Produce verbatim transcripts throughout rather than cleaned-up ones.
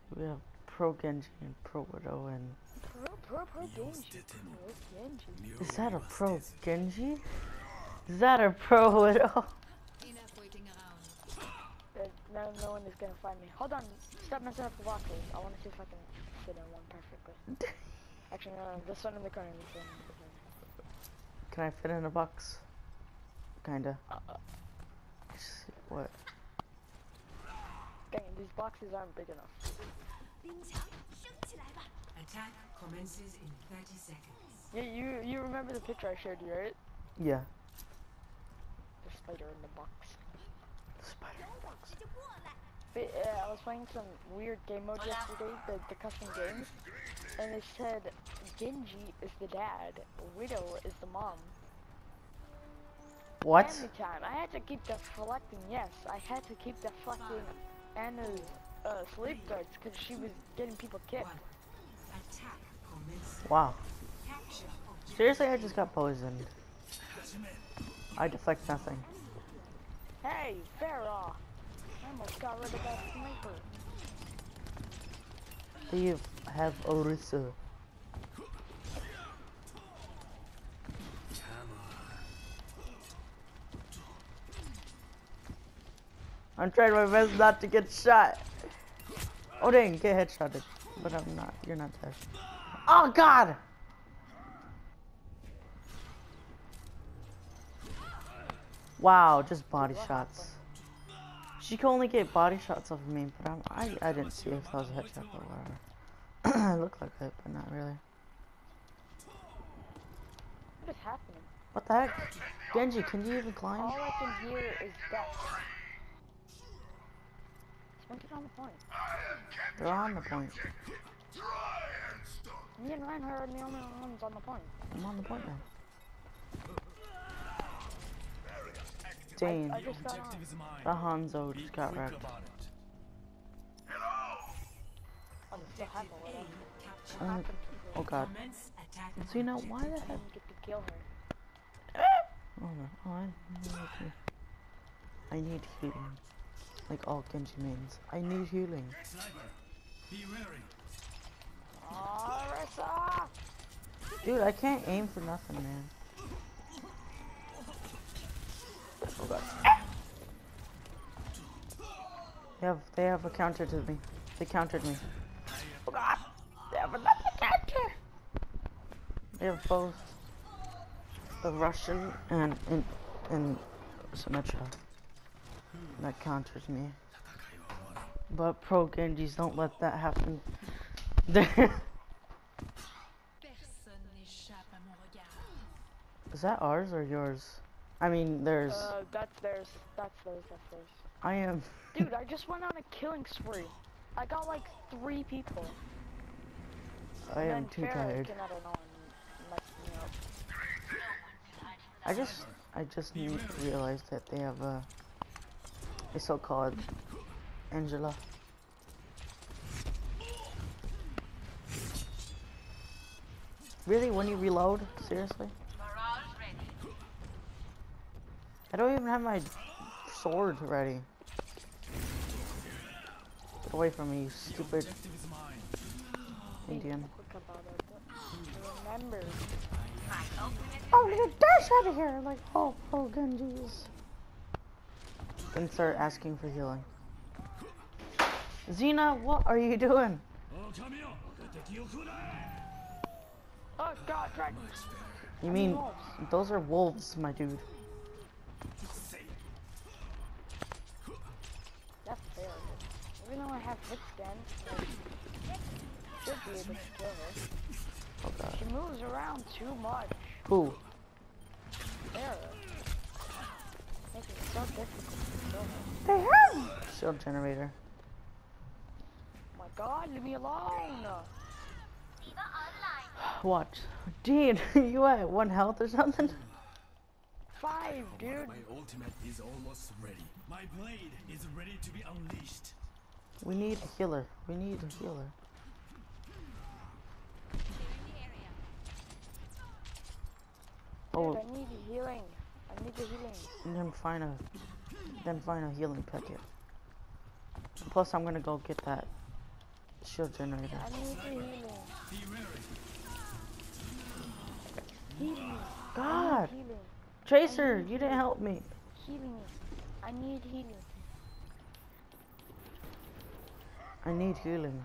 We have Pro Genji and Pro Widow and... Pro, pro, pro Genji. Pro Genji. Is that a Pro Genji? Is that a Pro Widow? Uh, no, no one is gonna find me. Hold on, stop messing up the boxes. I wanna see if I can fit in one perfectly. Actually, no, this one in the corner, this one in the corner. Can I fit in a box? Kinda. Uh, uh, What? dang, these boxes aren't big enough. Attack commences in thirty seconds. Yeah, you you remember the picture I showed you, right? Yeah. The spider in the box. Spider box. But, uh, I was playing some weird game mode yesterday, the, the custom games, and it said Genji is the dad, Widow is the mom. What? Every time I had to keep deflecting. Yes, I had to keep deflecting Anna's uh, sleep guards because she was getting people kicked. Attack commences. Wow. Seriously, I just got poisoned. I deflect nothing. Hey, Farah! I almost got rid of that sniper. Do you have Orisa? I'm trying my best not to get shot. Oh dang, get headshotted. But I'm not. You're not dead. Oh god! Wow, just body shots. She can only get body shots off of me, but I'm, I I didn't see if that was a headshot or whatever. It looked like it, but not really. What is happening? What the heck? Genji, can you even climb? All I can hear is death. Spent it on the point. They're on the point. Me and Reinhardt are the only ones on the point. I'm on the point now. Dang, I just got on. the Hanzo just got wrecked. I'm still happy with it. What Um, happened to her? oh god. Commence attack. So you know why the I heck? didn't get to kill her. Oh no, oh, I, I need healing. Like all Genji mains. I need healing. Oh, Ressa! Dude, I can't aim for nothing, man. Oh god. They have, they have a counter to me. They countered me. Oh god. They have another counter. They have both the Russian and and, and Symmetra that counters me. But pro Genjis don't let that happen. Is that ours or yours? I mean, there's. Uh, that's theirs. That's theirs. That's theirs. I am. Dude, I just went on a killing spree. I got like three people. I And am then too Farrah tired. came out of nowhere and messed me up. I just, I just need to realize that they have a, a so-called Angela. Really? When you reload? Seriously? I don't even have my sword ready. Get away from me, you stupid Indian. Quick about it, but remember, Oh, get dash out of here! Like, oh, oh, Genjis. Then start asking for healing. Xena, what are you doing? oh god, dragons! You I mean, wolves. those are wolves, my dude. That's fair. Even though I have hit scan, I should be able to kill her. Oh god. She moves around too much. Who? Farrah. Making it so difficult to kill her. They have shield generator. Oh my god, leave me alone! Watch. Dean, you at one health or something? Five, dude! My ultimate is almost ready. My blade is ready to be unleashed. We need a healer. We need a healer. Oh, Dude, I need healing. I need the healing. and then find a, then find a healing packet. Plus, I'm gonna go get that shield generator. I need the healing. Be wary. Healing. God, Healing. Tracer, you didn't help me. Healing. I need healing. I need healing.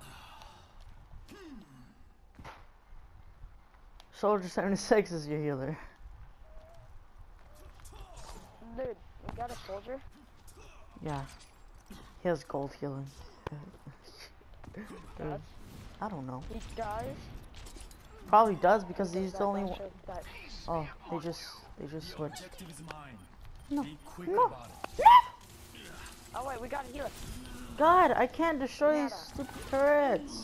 Soldier seventy-six is your healer. Dude, we got a soldier. Yeah, he has gold healing. Does? I don't know. He does. Probably does because Does he's that the only not one. show that- Oh, they just they just The switched. objective is mine. No. Be quick No. about it. Oh wait, we got a healer. God, I can't destroy these Nada. stupid turrets.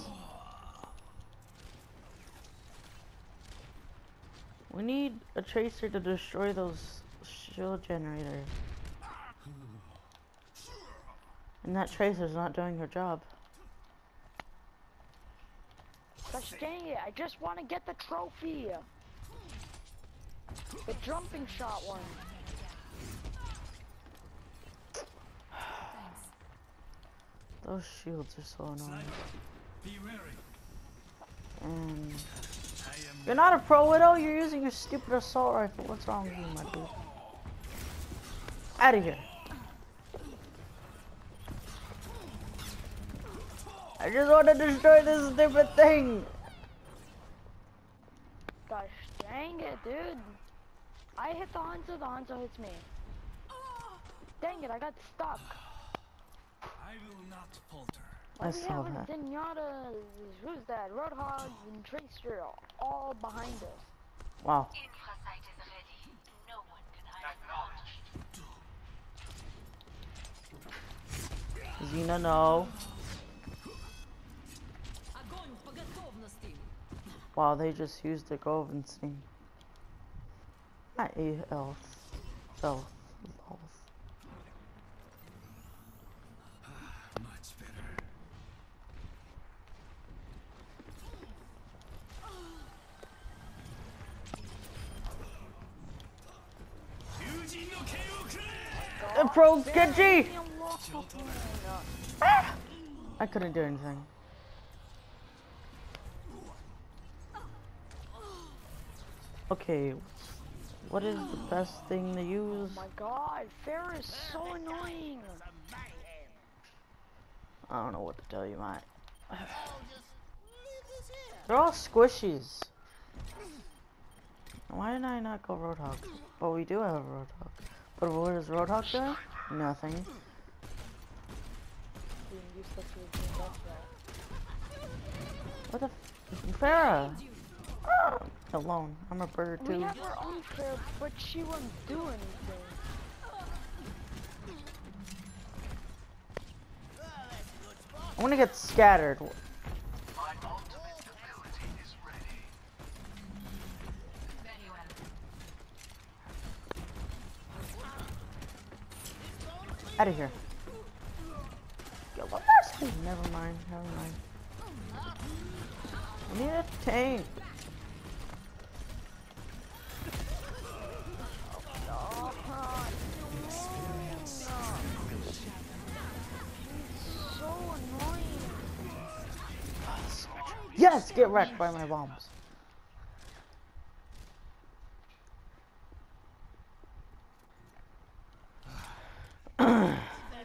We need a tracer to destroy those shield generators. And that tracer's not doing her job. Gosh dang it, I just want to get the trophy. The jumping shot one. Those shields are so annoying. Sniper, be wary. And I am you're not a pro widow, you're using your stupid assault rifle. What's wrong with you, my dude? Out of here. I just want to destroy this stupid thing. Gosh dang it, dude. I hit the Hanzo, the Hanzo hits me. Dang it, I got stuck. I will not falter. I Oh, saw yeah, with that. Zenyatta, who's that? Roadhog and Tracer all behind us. Wow. Infrasite is ready. No one can hide. Xena, no. Wow, they just used the Govenstein. Not A health. Health. Health. Much better. The pro Genji! Ah! I couldn't do anything. Okay, what is the best thing to use? Oh my god, Fair is so annoying. I don't know what to tell you, mate. They're all squishies. Why did I not go Roadhog? Oh, we do have a Roadhog. But what is Roadhog doing? Nothing. Being useless to the team, that's right. What the f- Farah! Ah, alone. I'm a bird We too. have our own Fair, but she wouldn't do anything. I'm gonna get scattered. Out of here. Yo, what the- Never mind, never mind. I need a tank. Oh, God. So annoying. Yes, get wrecked by my bombs. God.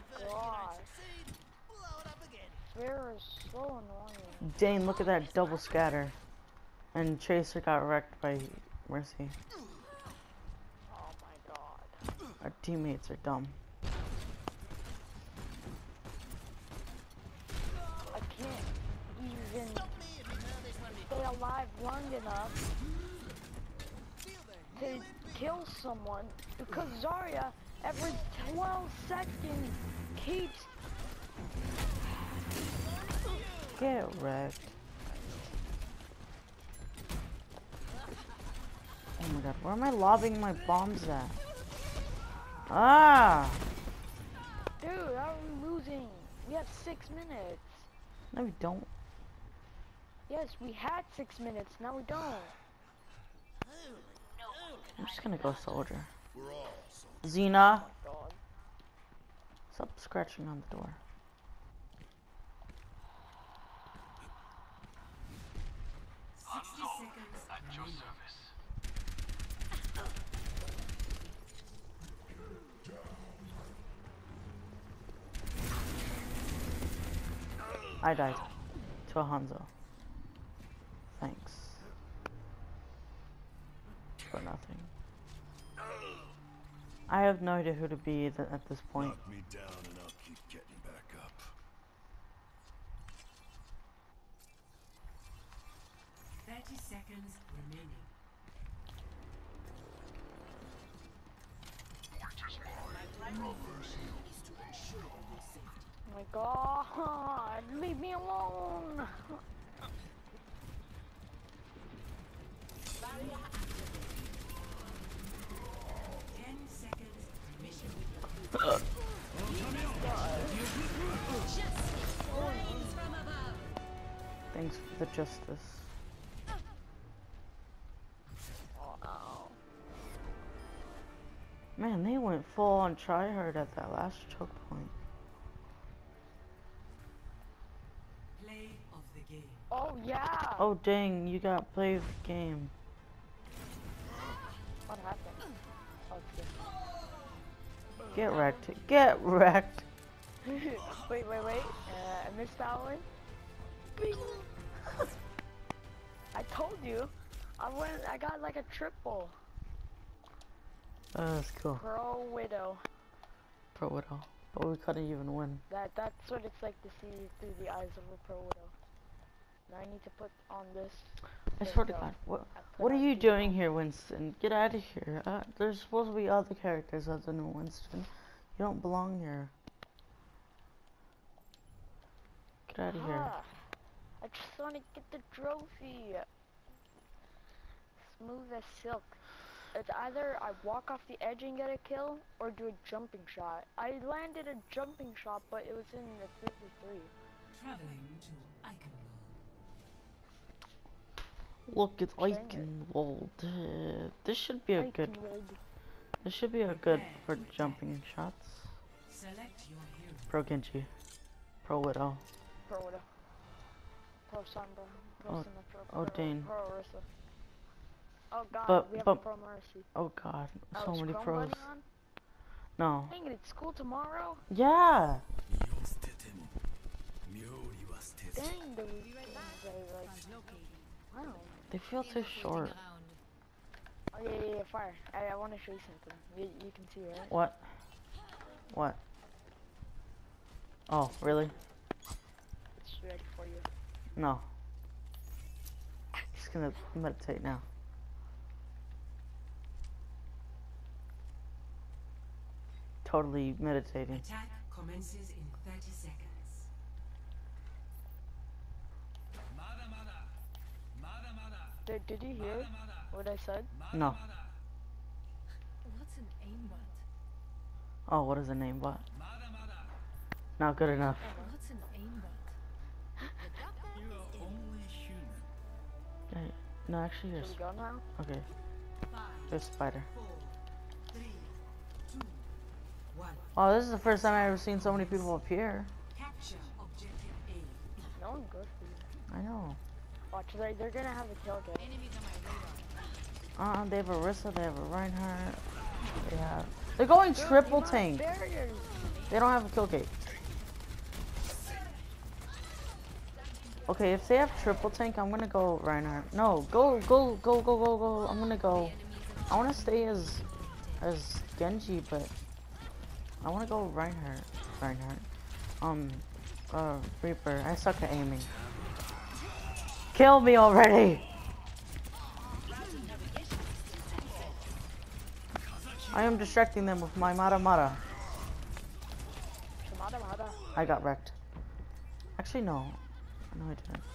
Fair is so annoying. Dane, look at that double scatter. And Tracer got wrecked by Mercy. Oh my god. Our teammates are dumb. I can't even stay alive long enough to kill someone because Zarya every twelve seconds keeps Get wrecked. Oh my god, where am I lobbing my bombs at? Ah! dude, how are we losing? We have six minutes. No, we don't. Yes, we had six minutes, now we don't. I'm just gonna go soldier. Xena, God. stop scratching on the door. I died to a Hanzo. Thanks. For nothing. I have no idea who to be th at this point. Knock me down and I'll keep getting back up. thirty seconds remaining. Oh my god, leave me alone! ten seconds mission. Thanks for the justice. Oh no. Man, they went full on tryhard at that last choke point. Play of the game. Oh yeah! Oh dang, you got play of the game. What happened? Oh, it's Get wrecked. Get wrecked. good. Wait, wait, wait. Uh, I missed that one. Bing. I told you. I went. I got like a triple. Oh, that's cool. Pro Widow. Pro Widow. But we couldn't even win. That that's what it's like to see through the eyes of a Pro Widow. Now I need to put on this. I this swear to though. God. What, I put what are on you the- doing here, Winston? Get out of here. Uh, there's supposed to be other characters other than Winston. You don't belong here. Get out of here. Ah, I just want to get the trophy. Smooth as silk. It's either I walk off the edge and get a kill, or do a jumping shot. I landed a jumping shot, but it was in the three v three. Traveling to Iconwell. Look, it's Dang it. Eichenwald. Uh, this should be a good. Eichenwald. This should be a good for jumping shots. Select your hero. Pro Genji. Pro Widow. Pro Widow. Pro Sombra. Pro Oh, Symmetra. oh, Pro, dang. Pro Orisa. Oh god, But- we have but- a Pro Mercy. Oh God, Oh, so is many Chrome pros. Buddy on? No. Dang it, it's school tomorrow? Yeah. Dang, the weekends are like, wow. They feel too short. Oh yeah, yeah, yeah, fire. I, I want to show you something. You, you can see, right? What? What? Oh, really? It's ready for you. No. Just gonna meditate now. Totally meditating. Attack commences in thirty seconds. Did, did you hear what I said? No. What's an aimbot? Oh, what is the name bot? Not good enough. What's an aimbot? Hey, no, actually, Should here's. we go now? Okay, Five, there's Spider. four, three, two, one. Oh, this is the first time I've ever seen so many people appear. Capture objective A. No one good for you. I know. Watch, they're, they're gonna have a kill game. Uh, they have a Rissa, they have a Reinhardt. They have. They're going Dude, triple you have tank. barriers. They don't have a kill gate. Okay, if they have triple tank, I'm gonna go Reinhardt. No, go, go, go, go, go, go. I'm gonna go. I wanna stay as as Genji, but I wanna go Reinhardt. Reinhardt. Um, uh, Reaper. I suck at aiming. Kill me already! I am distracting them with my Mata Mata. Shimada Mada. I got wrecked. Actually, no. No, I didn't.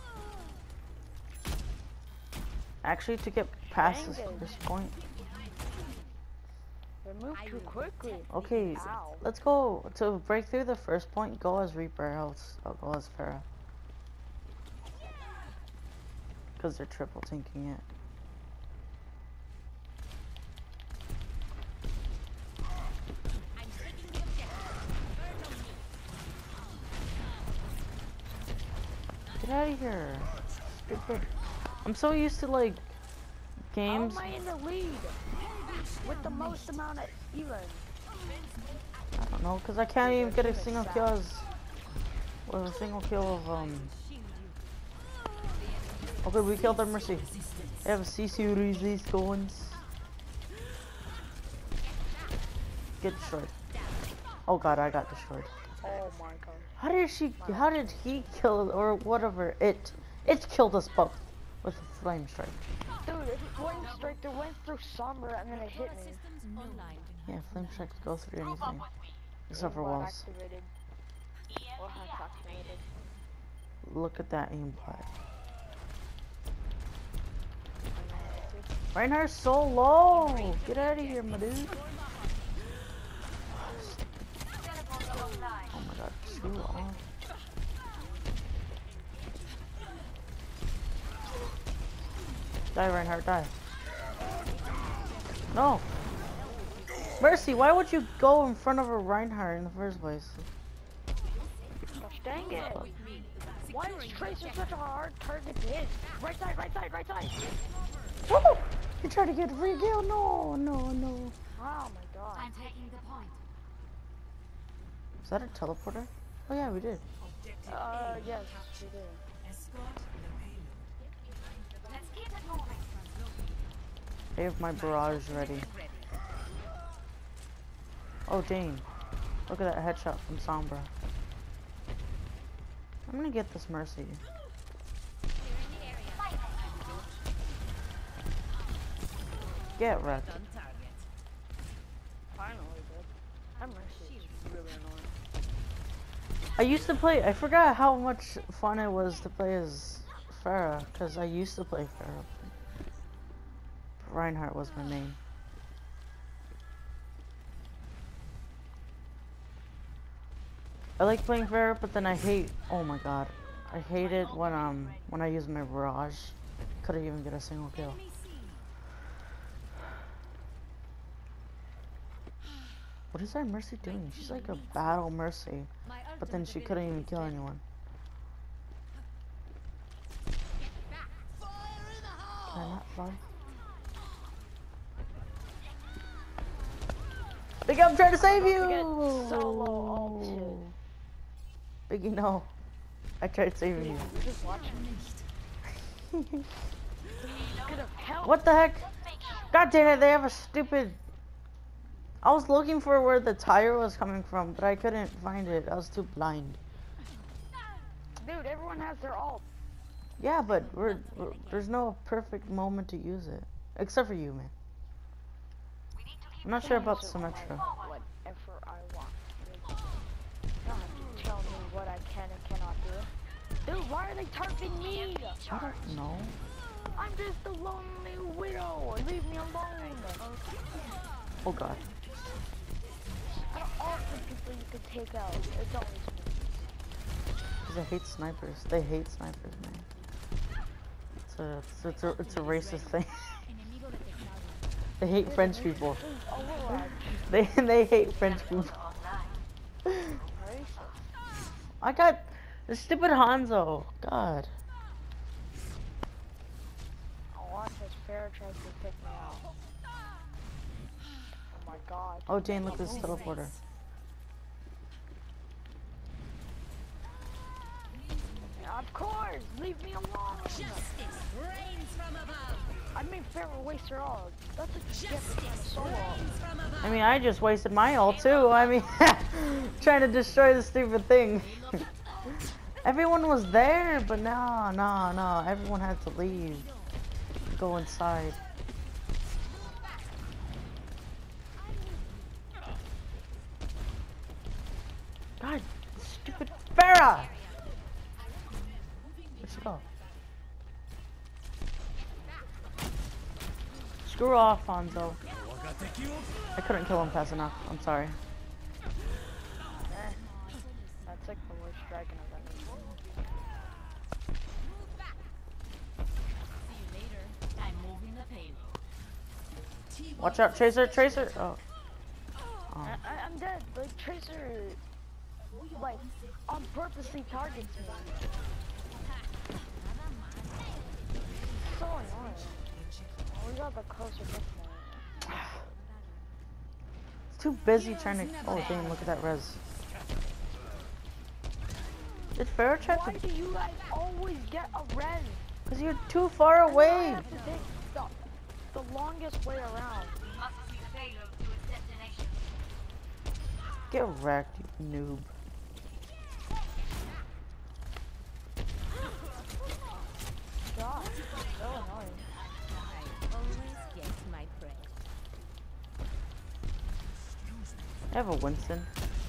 Actually, to get past this, Dang it. this point. They move too quickly. Okay, Ow. let's go. To break through the first point, go as Reaper, else I'll go as Pharah. Because they're triple tanking it. Get out of here. Stupid. I'm so used to like games. How am I in the lead? With the most amount of Elon. I don't know, because I can't even get a single kill as With a single kill of, um... Okay, we killed their Mercy. They have a C C resist going. Get destroyed. Oh god, I got destroyed. Oh my god. How did she, how did he kill, or whatever, it, it killed us both with a flame strike. Dude, it flame strike that went through Sombra and then it hit me. Yeah, flame strikes go through anything. Except for Aimbot walls. activated. Or hack activated. Look at that aimbot. Reinhardt's so low! Get out of here, my dude. Oh my god, screw off. Die, Reinhardt, die. No! Mercy, why would you go in front of a Reinhardt in the first place? Gosh dang it! Why is Tracer such a hard target to hit? Right side, right side, right side! Woo! You tried to get free kill? No, no, no. Oh my god. I'm taking the point. Is that a teleporter? Oh yeah, we did. Uh, yes, we did. Escort the payload. Let's keep it moving. I have my barrage ready. Oh dang. Look at that headshot from Sombra. I'm gonna get this Mercy. Get wrecked. Finally, dude. That Mercy is really annoying. I used to play, I forgot how much fun it was to play as Pharah, because I used to play Pharah. Reinhardt was my main. I like playing Pharah, but then I hate, oh my god. I hate it when um when I use my barrage. Couldn't even get a single kill. What is our Mercy doing? She's like a battle Mercy, but then she couldn't even kill anyone. Can I not fly? Biggie, I'm trying to save you! Solo ulted. Biggie, no. I tried saving you. You're just watching me. Could have helped. What the heck? God damn it, they have a stupid... I was looking for where the tire was coming from, but I couldn't find it. I was too blind. Dude, everyone has their ult. Yeah, but we're, we're, there's no perfect moment to use it. Except for you, man. I'm not sure about Symmetra. Whatever I want. You don't have to tell me what I can and cannot do. Dude, why are they targeting me? I don't know. I'm just a lonely widow. Leave me alone. Oh god. Out of all the people you could take out, it's always me. Because I hate snipers. They hate snipers, man. It's a, it's a, it's a, it's a racist thing. They hate French people. They they hate French people. I got the stupid Hanzo. God. I'll watch as Farrah tries to pick me out. Oh my god. Oh Jane, look at this teleporter. Of course! Leave me alone! Justice reigns from above. I made Farrah waste her all. That's a gift from solo. Reigns from above. I mean, I just wasted my ult too. I mean, trying to destroy the stupid thing. Everyone was there, but no, no, no. Everyone had to leave. Go inside. God, stupid Farrah! Where'd she go? Screw off, Hanzo. I couldn't kill him fast enough. I'm sorry. Eh. That's like the worst dragon I've ever seen. I'm moving the payload. Watch out, Tracer, Tracer! Oh. Oh. I, I, I'm dead. Like, Tracer, like, on purposely targets me. So annoying. Oh, we got the closer distance. It's too busy trying to. Oh, dang, look at that res. Did Pharaoh try Why to? do you guys always get a res? Cause you're too far And then I away. have to take the, the longest way around. Must see the payload to its destination. Get wrecked, you noob. God, so annoying. I always get my prey. I have a Winston.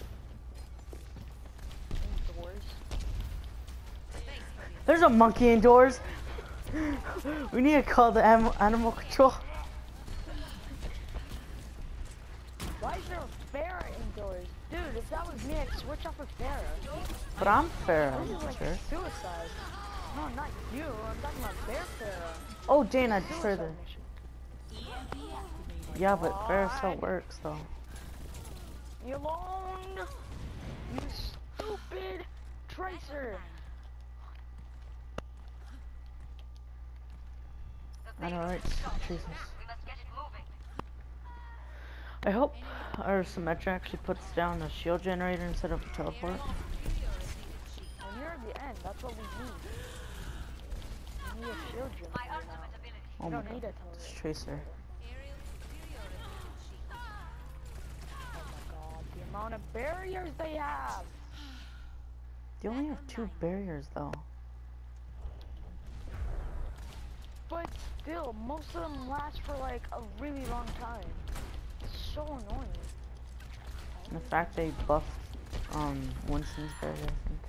Indoors. There's a monkey indoors. We need to call the anim animal control. Why is there a bear indoors? Dude, if that was me, I'd switch off with bear. But I'm fair. This is like Sure. suicide. No, not you. I'm talking about bear Pharaoh. Oh, Jane, I destroyed Suicide it. mission. Yeah, but fair still works though. You alone? You stupid tracer. I know, right? Jesus. We must get it moving. I hope our Symmetra actually puts down a shield generator instead of a teleport. And you're at the end. That's what we need. We need a shield generator My now. ultimate ability. Oh We my don't god. need a teleport. This Tracer. Oh my god, the amount of barriers they have. They only have two barriers though. But still, most of them last for like a really long time. It's so annoying. And the fact they buffed um Winston's barrier, I think.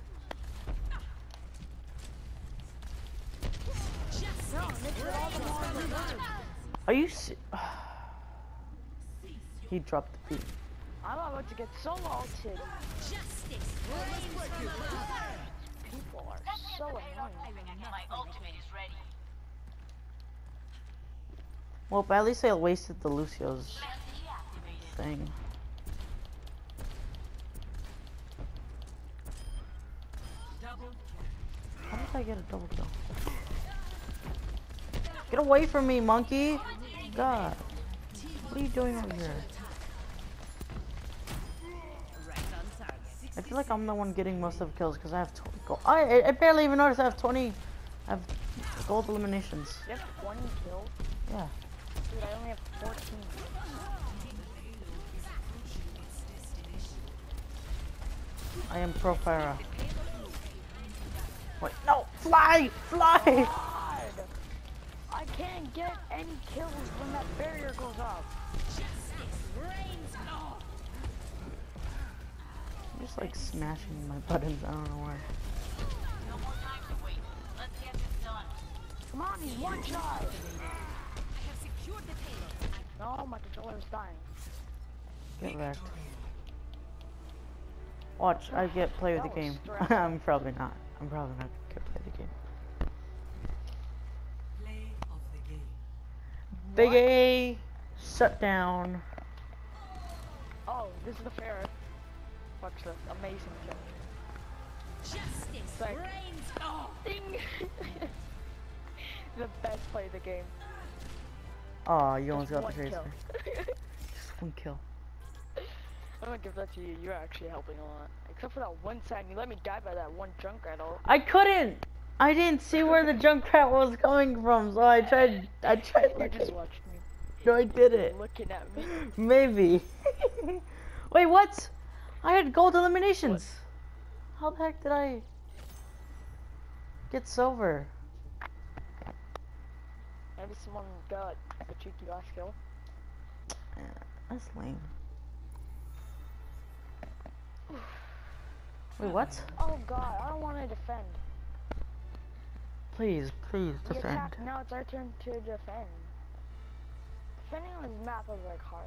No, they put all the more in the barriers. Are you se- He dropped the beat. I'm about to get so ulted. Justice. People are so annoying. My ultimate is ready. Well, but at least they wasted the Lucio's thing. How did I get a double kill? Get away from me, monkey! God. What are you doing over here? Right on target. I feel like I'm the one getting most of the kills because I have twenty gold. I, I barely even noticed I have twenty. I have gold eliminations. You have twenty kills? Yeah. Dude, I only have fourteen. I am pro Pharah. Wait, no! Fly! Fly! God! I can't get any kills when that barrier goes up. I'm just like smashing my buttons. I don't know why. No more time to wait. Let's get this done. Come on, he's one shot. I have secured the payload. No, my controller's dying. Get wrecked. Watch, I get play with the That was game. stressful. I'm probably not. I'm probably not gonna play the game. Play of the game. Big A, shut down. Oh, this is the fair. Watch this amazing kill. Justice Like- reigns. Oh, ding! The best play of the game. Oh, you almost Just got the one tracer. kill. Just one kill. I'm gonna give that to you. You're actually helping a lot. Except for that one time you let me die by that one Junkrat ult. I couldn't. I didn't see where the Junkrat was coming from, so I tried. I tried. You Like, just watched me. no, I did it. Looking at me. Maybe. Wait, what? I had gold eliminations. How the heck did I get silver? Maybe someone got a cheeky last kill. Yeah, that's lame. Wait, what? Oh god, I don't want to defend. Please, please We defend. attacked, now it's our turn to defend. Defending on this map is like hard.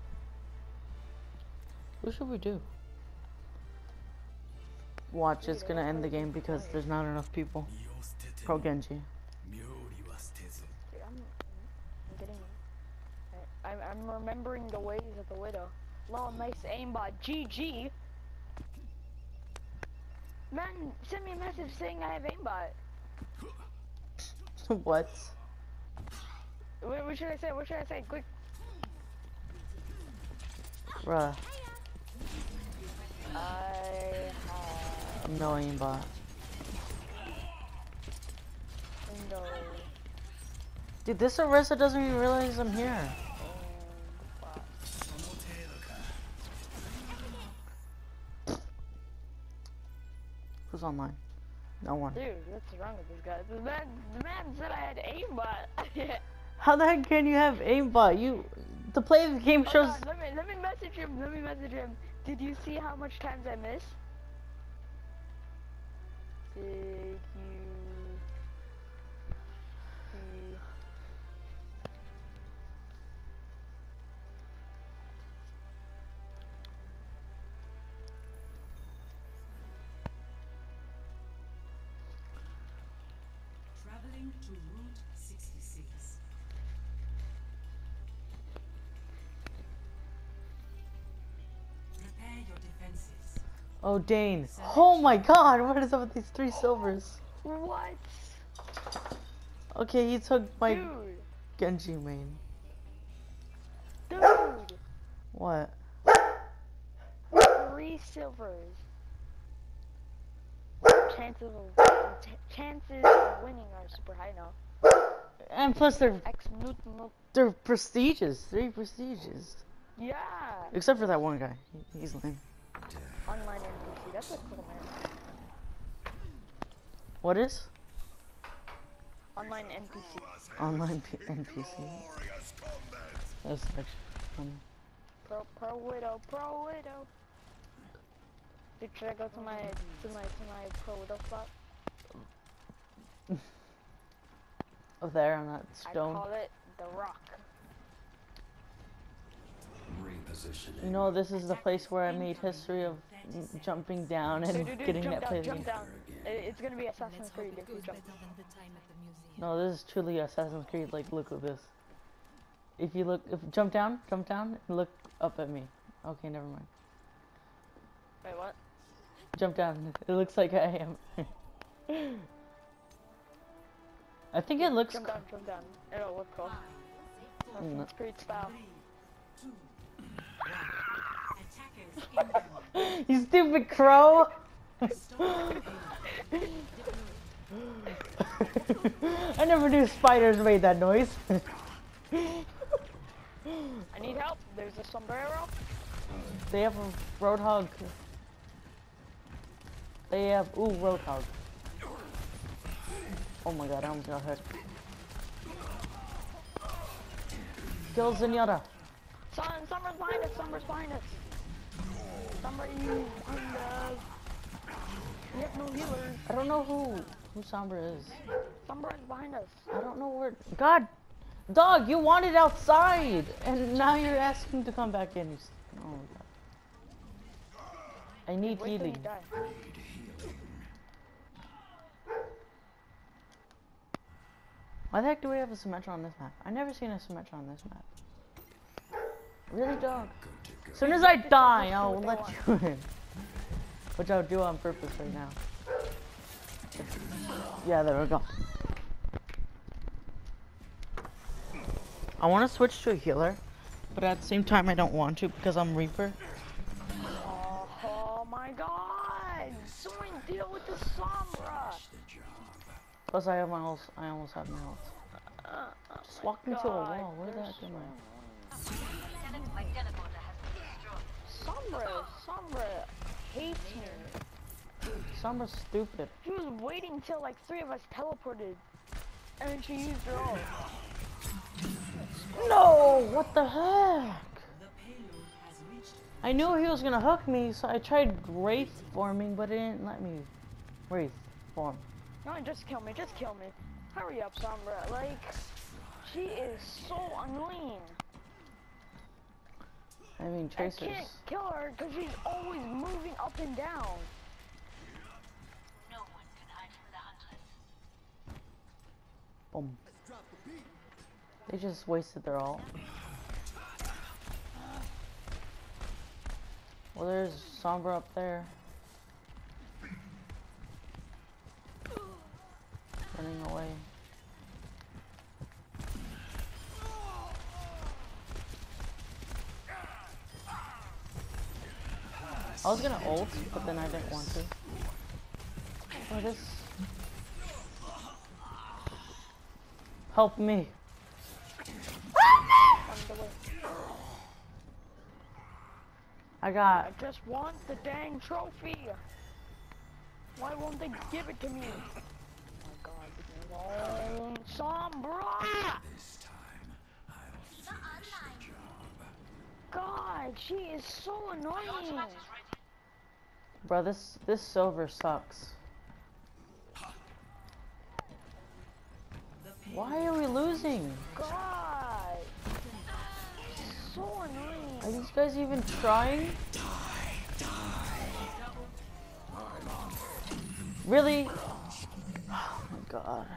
What should we do? Watch, it's gonna end the game because there's not enough people. Pro Genji. Dude, I'm, I'm getting I, I'm, I'm remembering the ways of the widow. Lol, nice aimbot. G G. Man, send me a message saying I have aimbot. What? What, what should I say? What should I say? Quick. Bruh, I have. I'm no aimbot. no. Dude, this Arista doesn't even realize I'm here. And wow. Who's online? No one. Dude, what's wrong with this guy? The man, the man said I had aimbot. How the heck can you have aimbot? You, to play the game Hold shows. on, let me let me message him. Let me message him. Did you see how much times I missed? Did you see? Traveling to Route sixty-six. Prepare your defenses. Oh, Dane. Oh my god, what is up with these three silvers? What? Okay, he took my Dude, Genji main. dude, What? three silvers. Chances of ch- chances of winning are super high now. And plus they're X Newton. they're prestigious. Three prestigious. Yeah. Except for that one guy. He- He's lame. Online N P C. That's a cool man. What is? Online N P C. Online P N P C. That's actually funny. Pro Pro Widow. Pro Widow. Dude, should I go to my to my to my Pro Widow spot? Up there on that I stone. call it the Rock. You know, this is the place where I made history of jumping down and Dude, dude, dude, getting jump that down, play. jump down. It, it's gonna be Assassin's Creed if you jump. No, this is truly Assassin's Creed. Like, look at this. If you look, if jump down, jump down, and look up at me. Okay, never mind. Wait, what? Jump down. It looks like I am. I think it looks. Jump down, jump down. It'll look cool. Mm. Assassin's Creed style. You stupid crow! I never knew spiders made that noise. I need help. There's a sombrero. They have a roadhog. They have ooh roadhog. Oh my god, I almost got hit. Kill Zenyatta. Sun, Summer's behind us. Summer's behind us. Summer, you behind us. We have no healers. I don't know who who Sombra is. Summer is behind us. I don't know where. God, dog, you wanted outside, and now you're asking to come back in. You s- Oh my god. I need Wait till healing. you die. Why the heck do we have a Symmetra on this map? I've never seen a Symmetra on this map. Really, dog? As soon as I die, I'll let you in. Which I'll do on purpose right now. Yeah, there we go. I want to switch to a healer, but at the same time I don't want to because I'm Reaper. Oh, oh my god! Someone deal with the Sombra! Plus I have my ult. I almost have my ult. Uh, oh Just my walk into a God, wall. Where the they're heck am I? Lieutenant, my teleporter has been destroyed. Sombra, Sombra hates me. Sombra's stupid. She was waiting till like three of us teleported, and then she used her ult. No! What the heck? I knew he was gonna hook me, so I tried Wraith forming, but it didn't let me Wraith form. No, just kill me, just kill me. Hurry up, Sombra. Like, she is so annoying. I mean, I Tracer's. can't kill her because she's always moving up and down. No one can hide from the Huntress. Boom. They just wasted their ult. Well, there's Sombra up there. Running away. I was gonna ult, but then I didn't want to. Oh, this. Help me. On the way. I I got. just want the dang trophy. Why won't they give it to me? Oh my god, leave me alone. Sombra! This time, I'll finish the job. God, she is so annoying. Bro, this this silver sucks. Why are we losing? God. So Are annoying. these guys even trying? Really? Oh my god.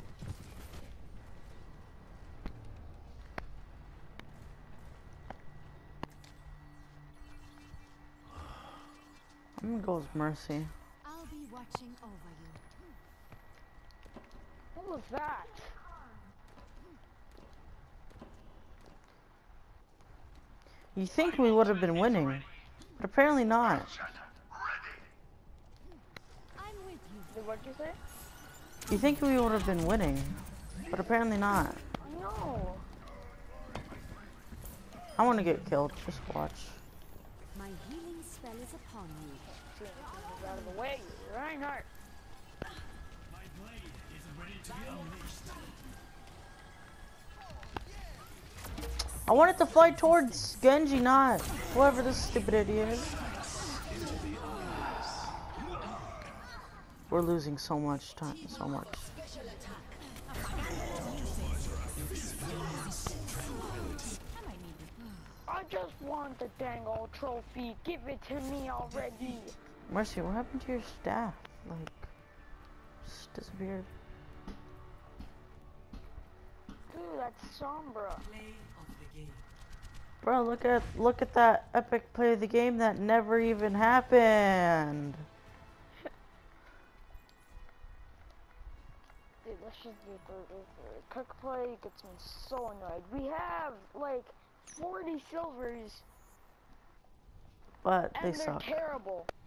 I'm gonna go with Mercy. I'll be watching over you. What was that? You think we would have been winning, but apparently not. I'm with you. Wait, what'd you say? You think we would have been winning, but apparently not. No. I want to get killed. Just watch. My healing spell is upon you. Move out of the way, Reinhardt. My blade is ready to be unleashed. I wanted to fly towards Genji, not whoever this stupid idiot is. We're losing so much time, so much. I just want the dang old trophy. Give it to me already. Mercy, what happened to your staff? Like, just disappeared. Dude, that's Sombra. Play of the game. Bro, look at look at that epic play of the game that never even happened. Dude, let's just do the, the, the quick play gets me so annoyed. We have like forty silvers But they and they're suck. terrible.